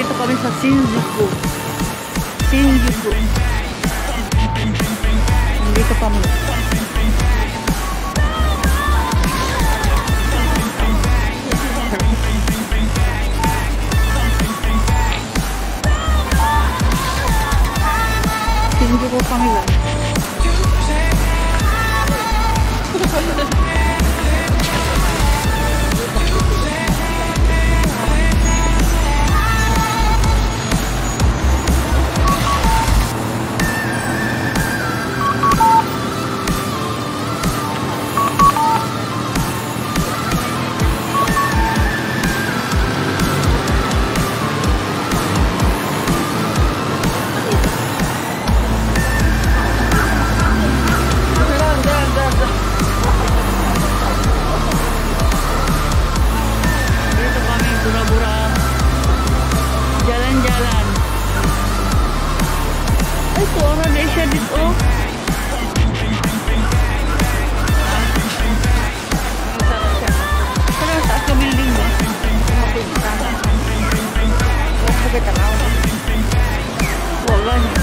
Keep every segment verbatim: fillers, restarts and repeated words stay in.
Nandito kami sa Shinjuku. Shinjuku. Nandito kami. Shinjuku kami lang. Jalan-jalan. Ay, suara dia siya dito. Pero taas ka building ba? Huwag kita tanaw. Wala niya.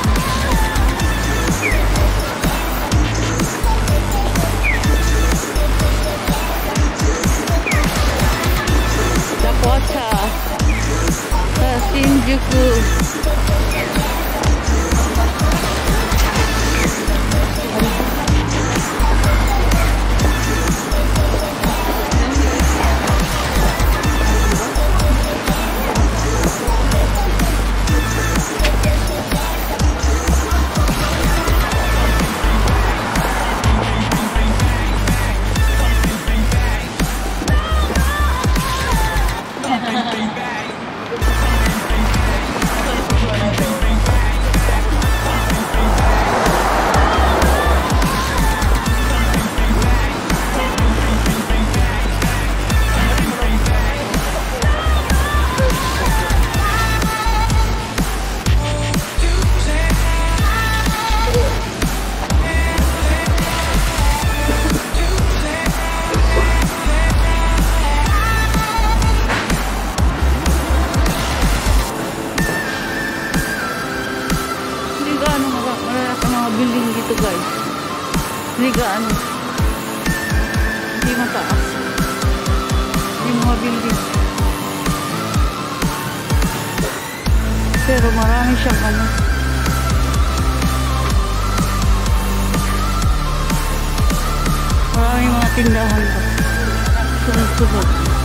Dapat sa Shinjuku. Building dito guys. Hindi gaano. Hindi mataas. Hindi mga building. Pero marami siyang ano. Marami mga tindahan ba. Sunod-sunod.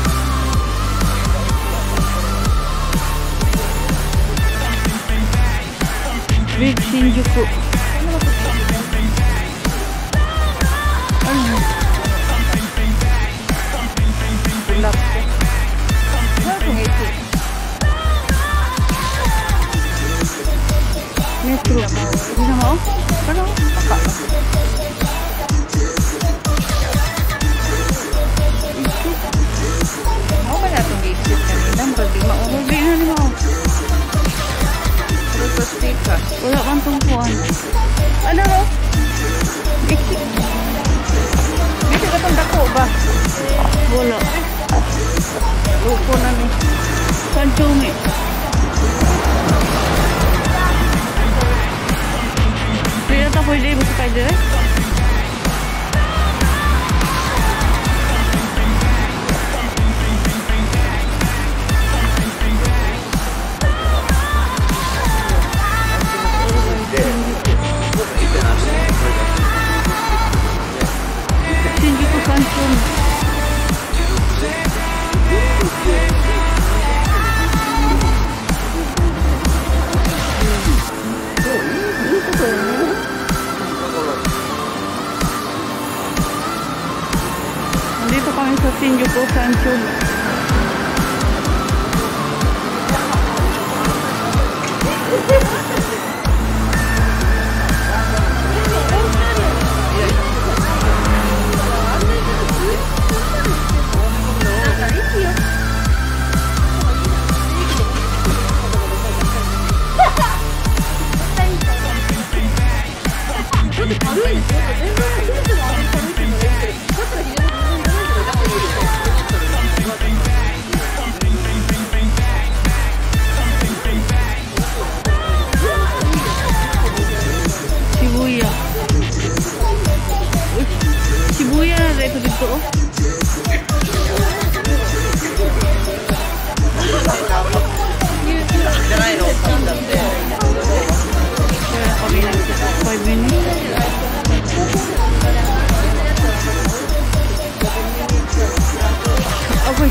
Big Shinjuku. Ano? Ulap. Ano ito? Metro. Hindi na mo? Ano? Baka. Ako ba natong i-exit kanina? Pwede maumuli na ni mo. Pero sa speaker. Wala kang tungkuan. Ano mo? Bisa ka itong dako ba? Wala. Lupo na ni. Kanchumi. Hindi na ito pwede mo sa kayo dire? Shinjuku Strolling. Nandito kami sa Shinjuku Strolling. dito oh. Kaya kami nagkita five minutes. Okay.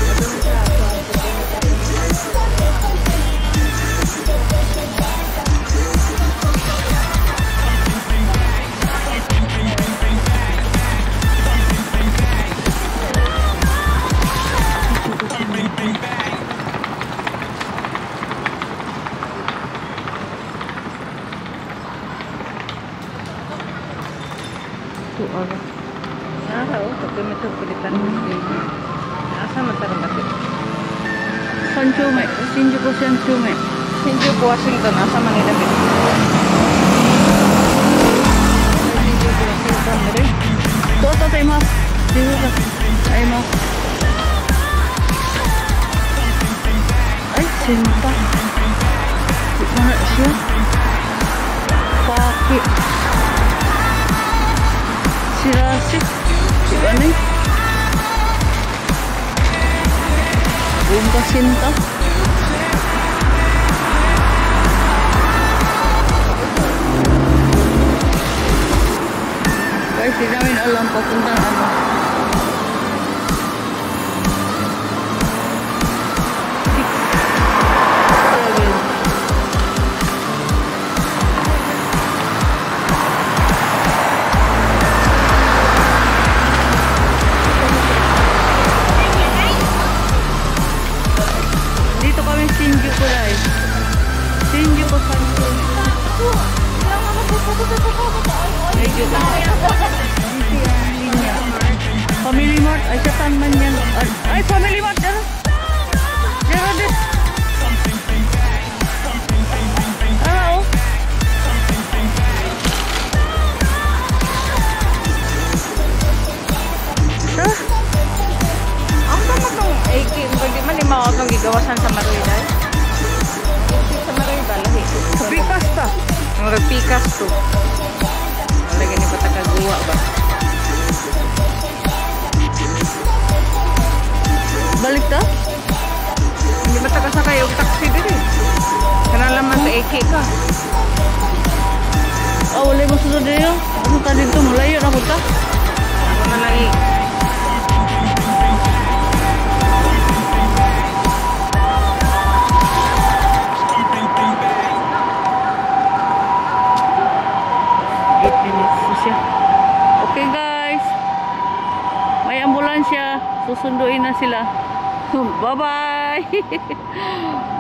Two hours. Ah, oh, tapi macam kulitan ni. Asa matarang kasi. Shinjuku, Shinjuku, Shinjuku. Shinjuku, Washington. Asa Manila din. Shinjuku, Washington din. Ito, ito, tayo mo. Dito ka. Ay mo. Ay, sinta. Di mo na siya. Paki. Sirasi. Di ba na eh? Buong kasinta. Guys, di namin alam papuntang ano. Dito kami Shinjuku guys. Shinjuku Strolling. Medyo ka. Family Mart. Ay, satan man yan. Ay, Family Mart. Dara. Dara din. Ah, oh. Ah. Ang tama itong A K. Hindi man yung mga itong gigawasan sa Marida. Sa Marida, lahi. Pikas ta. Mga pikas to. Lagi ni patakagawa ba? Balik ta? Hindi ba takasakay yung taxi din eh? Kanalaman sa A K ka. Ah, wala mo sunod din yun. Ano ta dito? Malayo na po ta. Ako na lang eh. eight minutes na siya. Okay guys. May ambulansya. Susunduin na sila. Bye-bye.